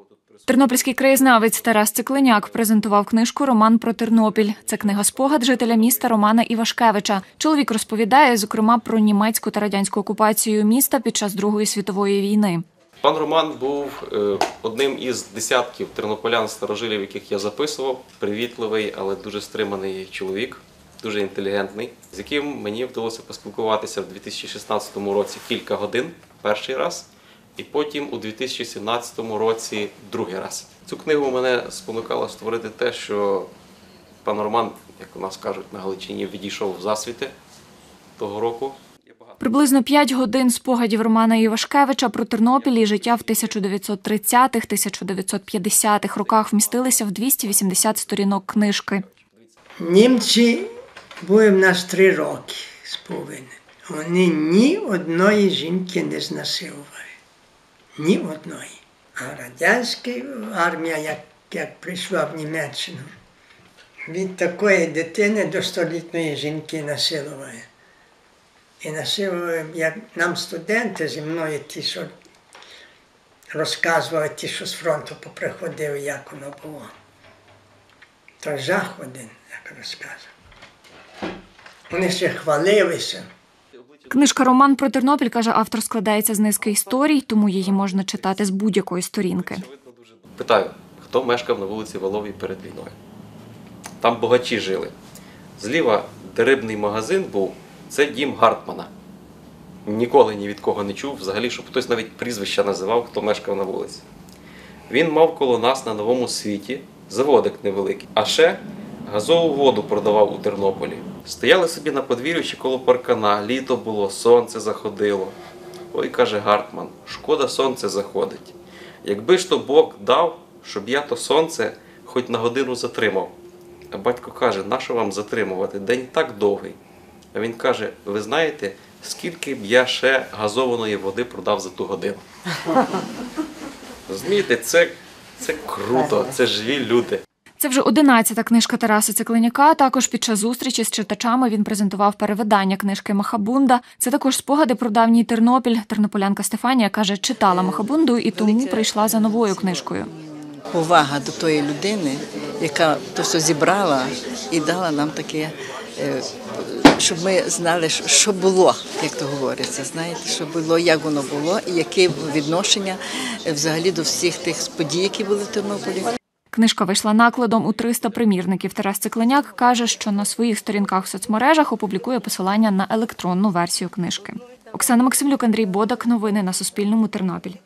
Тернопільський краєзнавець Тарас Цикленяк презентував книжку «Роман про Тернопіль». Це книга-спогад жителя міста Романа Івашкевича. Чоловік розповідає, зокрема, про німецьку та радянську окупацію міста під час Другої світової війни. Пан Роман був одним із десятків тернополян-старожилів, яких я записував. Привітливий, але дуже стриманий чоловік, дуже інтелігентний, з яким мені вдалося поспілкуватися в 2016 році кілька годин, перший раз, і потім у 2017 році другий раз. Цю книгу мене спонукало створити те, що пан Роман, як у нас кажуть на Галичині, відійшов в засвіти того року. Приблизно 5 годин спогадів Романа Івашкевича про Тернопіль і життя в 1930-1950-х роках вмістилися в 280 сторінок книжки. Німці були в нас 3 роки з половиною. Вони ні одної жінки не знасилували. Ні одної. А радянська армія, як прийшла в Німеччину, від такої дитини до 100-літньої жінки насилували. І насилували, як нам студенти зі мною, ті, що розказували, ті, що з фронту поприходили, як воно було. То жах один, як розказував. Вони ще хвалилися. Книжка «Роман про Тернопіль», каже автор, складається з низки історій, тому її можна читати з будь-якої сторінки. Питаю, хто мешкав на вулиці Валовій перед війною? Там багачі жили. Зліва, де рибний магазин був, це дім Гартмана. Ніколи ні від кого не чув, взагалі, щоб хтось навіть прізвища називав, хто мешкав на вулиці. Він мав коло нас на Новому Світі заводик невеликий, а ще газову воду продавав у Тернополі. Стояли собі на подвір'ю чи коло паркана, літо було, сонце заходило. Ой, каже Гартман, шкода сонце заходить. Якби ж то Бог дав, щоб я то сонце хоч на годину затримав. А батько каже, нащо вам затримувати, день так довгий. А він каже, ви знаєте, скільки б я ще газованої води продав за ту годину? Розумієте, це круто, це живі люди. Це вже 11-та книжка Тараса Цикленяка. Також під час зустрічі з читачами він презентував перевидання книжки «Махабунда». Це також спогади про давній Тернопіль. Тернополянка Стефанія каже, читала «Махабунду» і тому прийшла за новою книжкою. Повага до тої людини, яка то все зібрала і дала нам таке, щоб ми знали, що було, як то говориться, знаєте, що було, як воно було і яке відношення взагалі до всіх тих подій, які були в Тернополі. Книжка вийшла накладом у 300 примірників. Тарас Цикленяк каже, що на своїх сторінках в соцмережах опублікує посилання на електронну версію книжки. Оксана Максимлюк, Андрій Бодак. Новини на Суспільному. Тернопіль.